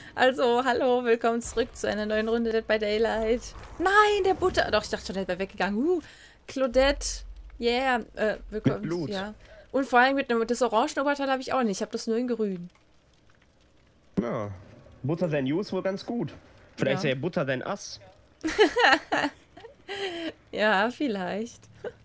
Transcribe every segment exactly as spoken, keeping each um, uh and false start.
Also, hallo, willkommen zurück zu einer neuen Runde Dead by Daylight. Nein, der Butter... Doch, ich dachte schon, der wäre weggegangen. Uh, Claudette. Yeah. Äh, willkommen. Mit Blut. Ja. Und vor allem mit einem... Das Orangenoberteil habe ich auch nicht. Ich habe das nur in grün. Ja. Butter than you ist wohl ganz gut. Vielleicht Ja. ist ja Butter than us. Ja, vielleicht.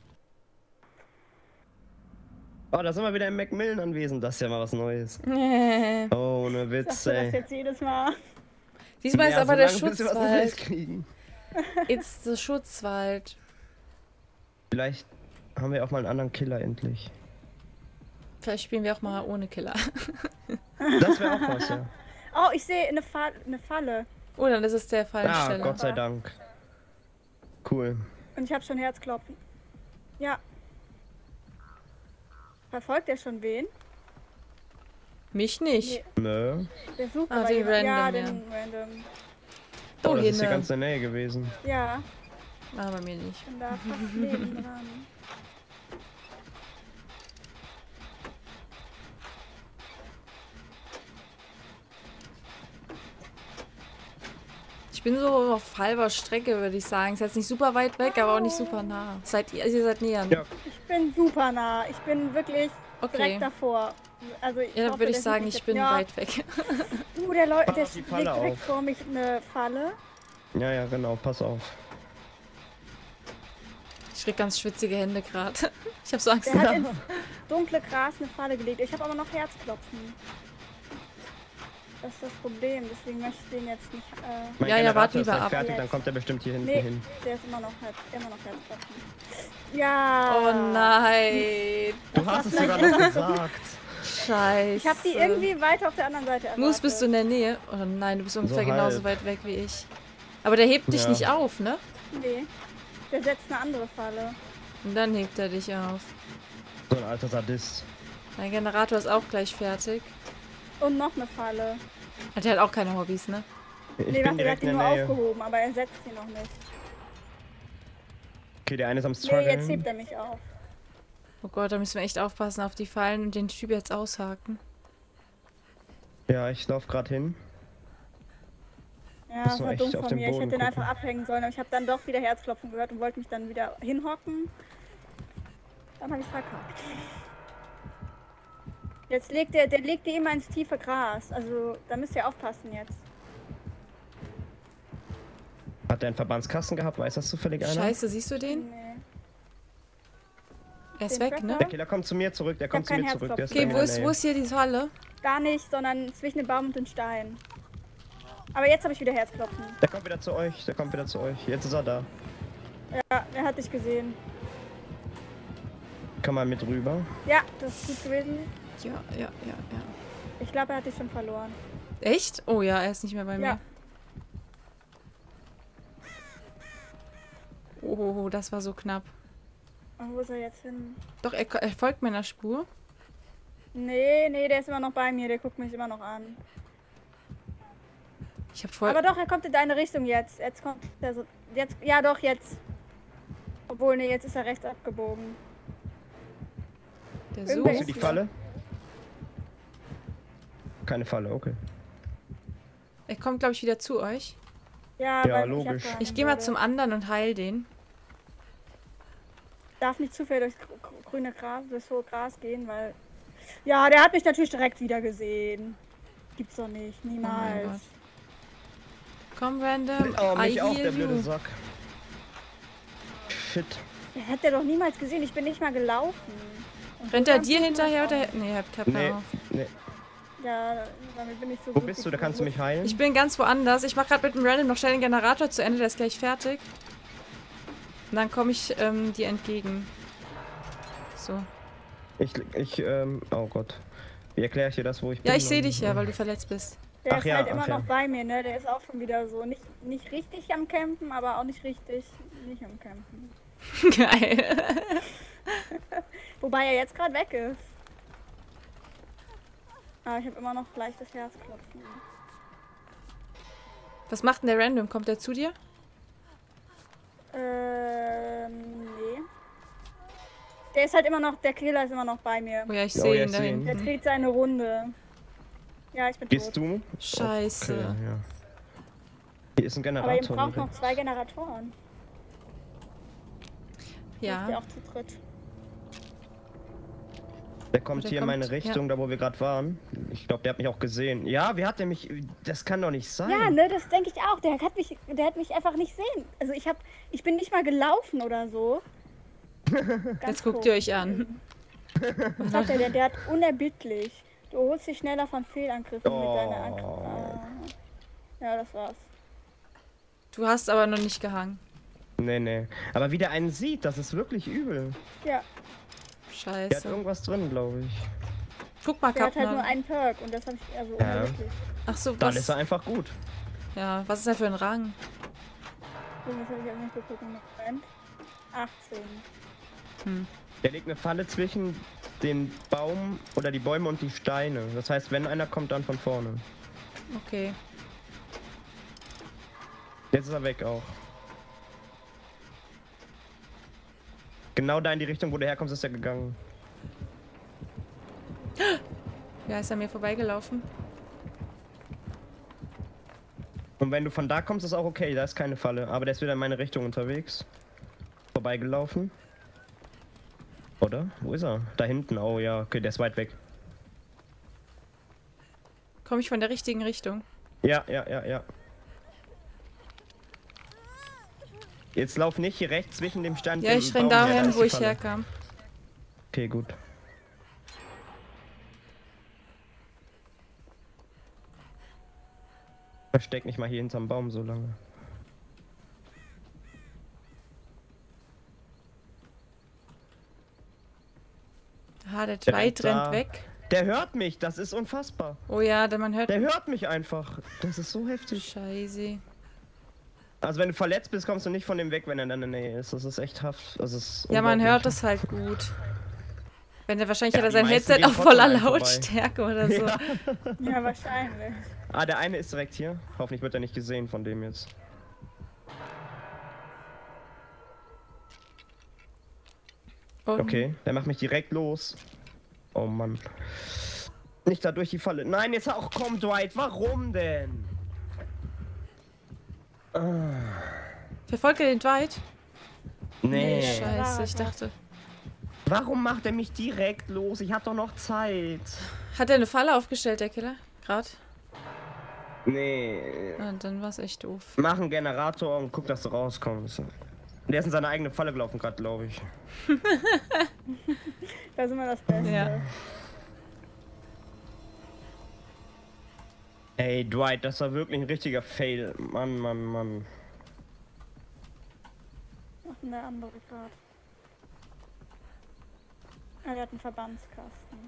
Oh, da sind wir wieder im Macmillan anwesend. Das ist ja mal was Neues. Äh. Oh, ne Witz, Sagst du das ey. jetzt jedes Mal? Diesmal ist Ja, aber der solange bis wir was Neues Schutzwald. kriegen. It's the Schutzwald. Vielleicht haben wir auch mal einen anderen Killer endlich. Vielleicht spielen wir auch mal ohne Killer. Das wäre auch was, ja. Oh, ich sehe eine, Fa eine Falle. Oh, dann ist es der Ah, Fallensteller. Gott sei Dank. Cool. Und ich habe schon Herzklopfen. Ja. Verfolgt er schon wen? Mich nicht. Nee, Nö. der sucht Ah, aber den jemanden. Ja, Random, den random. Oh, Oh, das ist hier Hinne. ganz in der Nähe gewesen. Ja, Ah, bei mir nicht. bin da fast neben dran. Ich bin so auf halber Strecke, würde ich sagen. Ist jetzt nicht super weit weg, aber auch nicht super nah. Seid ihr, also ihr seid näher. Ja. Ich bin super nah. Ich bin wirklich Okay. direkt davor. Also ich Ja, dann hoffe, würde ich der sagen, sieht mich ich jetzt- bin ja. weit weg. Uh, der Leute, Pass der auf die legt Falle direkt auf. vor mich eine Falle. Ja, ja, genau. Pass auf. Ich krieg ganz schwitzige Hände gerade. Ich habe so Angst. Der hat ins dunkle Gras eine Falle gelegt. Ich habe aber noch Herzklopfen. Das ist das Problem, deswegen möchte ich den jetzt nicht. Äh, Mein Ja, ja, Generator wart ist lieber gleich ab. fertig, Jetzt. dann kommt er bestimmt hier hinten nee, hin. der ist immer noch, Herz, immer noch Herzklopfen. Ja. Oh nein. Du hast es sogar noch gesagt. Scheiße. Ich habe die irgendwie weiter auf der anderen Seite erwartet. Mus, bist du in der Nähe? Oh nein, du bist ungefähr So genauso halb. weit weg wie ich. Aber der hebt dich Ja. nicht auf, ne? Nee. Der setzt eine andere Falle. Und dann hebt er dich auf. So ein alter Sadist. Dein Generator ist auch gleich fertig. Und noch eine Falle. Hat er halt auch keine Hobbys, ne? Ich nee, bin warte, der hat direkt die in nur der Nähe. aufgehoben, aber er setzt sie noch nicht. Okay, der eine ist am Nee, Struggeln. jetzt hebt er mich auf. Oh Gott, da müssen wir echt aufpassen auf die Fallen und den Typ jetzt aushaken. Ja, ich lauf gerade hin. Ja, Muss das nur war echt dumm auf von den mir. Ich Boden hätte den gucken. einfach abhängen sollen, aber ich habe dann doch wieder Herzklopfen gehört und wollte mich dann wieder hinhocken. Dann habe ich verkackt. Jetzt legt der, der legt die immer ins tiefe Gras. Also da müsst ihr aufpassen jetzt. Hat der einen Verbandskasten gehabt? Weiß das zufällig einer? Scheiße, siehst du den? Nee. Er ist Den weg, ne? Tracker? Der Killer kommt zu mir zurück, der kommt zu kein mir zurück. Der ist Okay, bei mir wo in ist, der wo Nähe. ist hier die Falle? Gar nicht, sondern zwischen dem Baum und den Stein. Aber jetzt habe ich wieder Herzklopfen. Der kommt wieder zu euch, der kommt wieder zu euch. Jetzt ist er da. Ja, er hat dich gesehen. Komm mal mit rüber. Ja, das ist gut gewesen. Ja, ja, ja, ja. Ich glaube, er hat dich schon verloren. Echt? Oh ja, er ist nicht mehr bei mir. Ja. Oh, das war so knapp. Und wo ist er jetzt hin? Doch, er, er folgt meiner Spur. Nee, nee, der ist immer noch bei mir. Der guckt mich immer noch an. Ich habe voll... Aber doch, er kommt in deine Richtung jetzt. Jetzt kommt er so. Jetzt, ja, doch, jetzt. Obwohl, nee, jetzt ist er rechts abgebogen. der irgendwer Brauchst sucht. du die hier. Falle? Keine Falle, okay. Er kommt, glaube ich, wieder zu euch. Ja, Ja, weil logisch. Ich, hab Ich gehe mal zum anderen und heil den. Darf nicht zu viel durchs gr- gr- grüne Gras, durchs hohe Gras gehen, weil. Ja, der hat mich natürlich direkt wieder gesehen. Gibt's doch nicht, Oh mein niemals. Gott. Komm, Random. Oh, mich I auch, heal der blöde you. Sack. Shit. Der hat der doch niemals gesehen. Ich bin nicht mal gelaufen. Und Rennt so er kannst dir du hinterher auch. oder... Nee, habt habt Nee, auf. nee. Ja, damit bin ich so Wo gut bist wie du? Da kannst du mich heilen. Ich bin ganz woanders. Ich mache gerade mit dem Random noch schnell den Generator zu Ende. Der ist gleich fertig. Und dann komme ich ähm, dir entgegen. So. Ich, ich, ähm, oh Gott. Wie erkläre ich dir das, wo ich bin? Ja, ich sehe dich ja, Und- weil du verletzt bist. Der Ach ist ja, halt immer ach ja. noch bei mir, ne? Der ist auch schon wieder so nicht, nicht richtig am Campen, aber auch nicht richtig nicht am Campen. Geil. Wobei er jetzt gerade weg ist. Aber ich habe immer noch leichtes Herzklopfen. Was macht denn der Random? Kommt der zu dir? Ähm, nee. Der ist halt immer noch, der Killer ist immer noch bei mir. Oh ja, ich Oh sehe ja, ihn ich da seh ihn. Der hinten. dreht seine Runde. Ja, ich bin Bist tot. du? Scheiße. Okay, ja. Hier ist ein Aber ihr Generator. braucht noch direkt. zwei Generatoren. Müsst ihr Ja. auch zu dritt. Der kommt Der hier in meine kommt, Richtung, da wo wir gerade waren. Ich glaube, der hat mich auch gesehen. Ja, wie hat der mich... Das kann doch nicht sein. Ja, ne, das denke ich auch. Der hat mich, der hat mich einfach nicht sehen. Also ich hab, ich bin nicht mal gelaufen oder so. Ganz Jetzt guckt komisch. ihr euch an. Was hat der denn? Der hat unerbittlich. Du holst dich schneller von Fehlangriffen Oh. mit deiner Angst. Ah. Ja, das war's. Du hast aber noch nicht gehangen. Nee, nee. Aber wie der einen sieht, das ist wirklich übel. Ja, Der hat Scheiße. irgendwas drin, glaube ich. Guck mal, der hat halt nur Kapner. einen Perk und das habe ich also Ja. unerbittlich. Ach so, Dann ist er was? einfach gut. Ja, was ist er für ein Rang? So, das habe ich auch nicht geguckt im Moment. achtzehn. Hm. Der legt eine Falle zwischen den Baum oder die Bäume und die Steine. Das heißt, wenn einer kommt, dann von vorne. Okay. Jetzt ist er weg auch. Genau da in die Richtung, wo du herkommst, ist er gegangen. Ja, ist er mir vorbeigelaufen? Und wenn du von da kommst, ist auch okay, da ist keine Falle. Aber der ist wieder in meine Richtung unterwegs. Vorbeigelaufen. Oder? Wo ist er? Da hinten. Oh ja, okay, der ist weit weg. Komme ich von der richtigen Richtung? Ja, ja, ja, ja. Jetzt lauf nicht hier rechts zwischen dem Stand. Ja, und ich dem renn Baum her, da dahin, ist wo die ich Falle. herkam. Okay, gut. Versteck mich mal hier hinterm Baum so lange. Ah, der Der Dwight rennt da. rennt weg. Der hört mich, das ist unfassbar. Oh ja, der man hört. Der hört mich einfach. Das ist so heftig. Scheiße. Also wenn du verletzt bist, kommst du nicht von dem weg, wenn er in deiner Nähe ist. Das ist echt haft. Das ist Ja, man unglaublich. hört es halt gut. Wenn der wahrscheinlich Ja, hat er die sein meisten Headset gehen auf voller trotzdem vorbei. Lautstärke oder so. Ja. Ja, wahrscheinlich. Ah, der eine ist direkt hier. Hoffentlich wird er nicht gesehen von dem jetzt. Und Okay, der macht mich direkt los. Oh Mann. Nicht da durch die Falle. Nein, jetzt auch komm, Dwight. Warum denn? verfolgt er den Dwight? Nee. Scheiße, ich dachte. Warum macht er mich direkt los? Ich hab doch noch Zeit. Hat er eine Falle aufgestellt, der Killer? Gerade? Nee. Ah, dann war es echt doof. Mach einen Generator und guck, dass du rauskommst. Der ist in seine eigene Falle gelaufen gerade, glaube ich. Das ist immer das Beste. Ja. Ey, Dwight, das war wirklich ein richtiger Fail. Mann, Mann, Mann. Ach, der andere gerade. Ah, der hat einen Verbandskasten.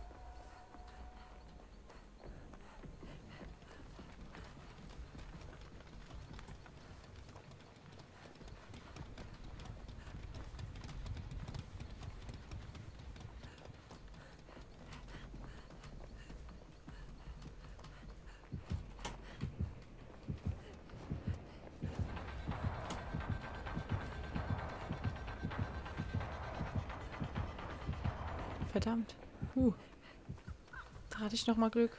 Verdammt. Uh. Da hatte ich noch mal Glück.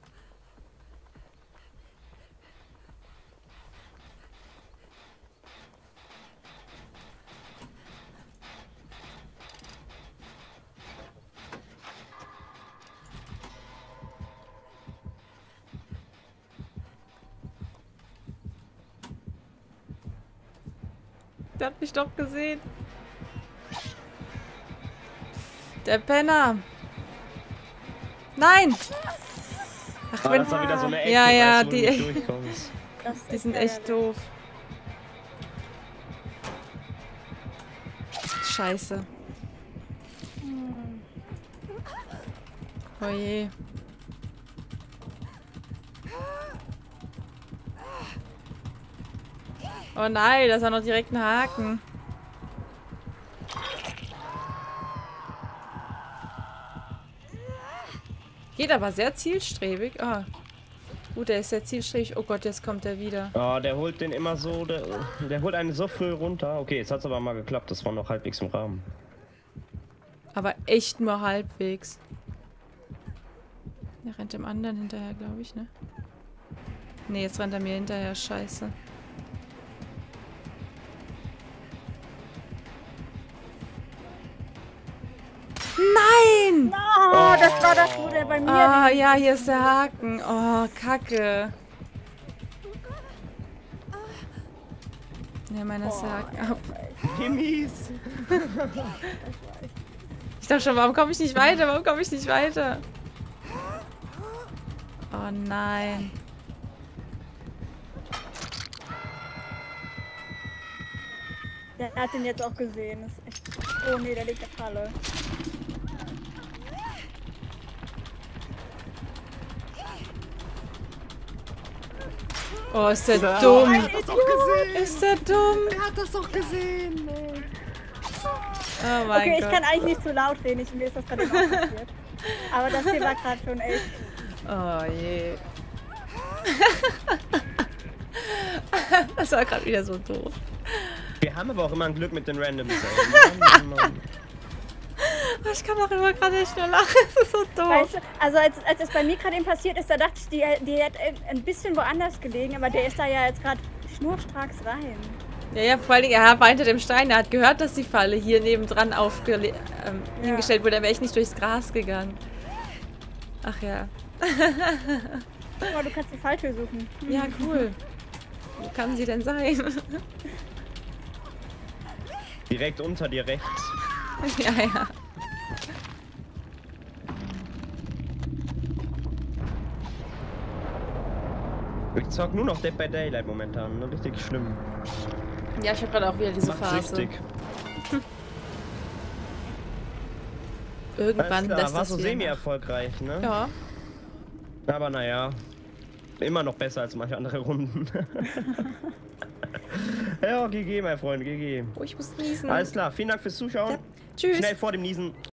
Der hat mich doch gesehen. Der Penner. Nein! Ach, Ah, wenn... das war wieder so eine Ecke, Ja, ja, weißt du, wo die- du nicht durchkommst. Das ist Die sind ärgerlich. echt doof. Scheiße. Hm. Oh je. Oh nein, das war noch direkt ein Haken. Geht aber sehr zielstrebig. Ah. Gut, er ist sehr zielstrebig. Oh Gott, jetzt kommt er wieder. Oh, der holt den immer so, der, der holt einen so früh runter. Okay, jetzt hat's aber mal geklappt, das war noch halbwegs im Rahmen. Aber echt nur halbwegs. Der rennt dem anderen hinterher, glaube ich, ne? Ne, jetzt rennt er mir hinterher. Scheiße. Nein! Oh, das war das, wo der bei mir Ah, liegt. ja, hier ist der Haken. Oh, Kacke. Ja, meiner ist der Haken ab. Wie mies. Ich dachte schon, warum komme ich nicht weiter? Warum komme ich nicht weiter? Oh nein. Der hat den jetzt auch gesehen. Das ist echt... Oh nee, der liegt in der Falle. Oh, ist der Ja, dumm. er hat das doch gesehen. Ist der dumm. Er hat das doch gesehen. Ey. Oh mein Okay, ich Gott. kann eigentlich nicht zu laut reden. Ich, mir ist das gerade auch passiert. Aber das hier war gerade schon echt... Oh je. Das war gerade wieder so doof. Wir haben aber auch immer ein Glück mit den Randoms. Ey. Mann, Mann. Oh, ich kann auch immer gerade echt nur lachen. Das ist so doof. Weißt du, also als, als es bei mir gerade eben passiert ist, da dachte ich, die, die hat ein bisschen woanders gelegen, aber der ist da ja jetzt gerade schnurstracks rein. Ja, ja, vor allen Dingen, er war hinter dem Stein. Er hat gehört, dass die Falle hier nebendran aufgele ähm, Ja. hingestellt wurde. Dann wäre ich nicht durchs Gras gegangen. Ach ja. Oh, du kannst die Falltür suchen. Ja, cool. Wo kann sie denn sein? Direkt unter dir rechts. Ja, ja. Ich zock nur noch Dead by Daylight momentan. Ne? Richtig schlimm. Ja, ich habe gerade auch wieder diese Macht Phase. süchtig. Irgendwann Alles klar, lässt war das so wieder nach. semi-erfolgreich, ne? Ja. Aber naja. Immer noch besser als manche andere Runden. Ja, G G, mein Freund, G G. Oh, ich muss niesen. Alles klar, vielen Dank fürs Zuschauen. Ja. Tschüss. Schnell vor dem Niesen.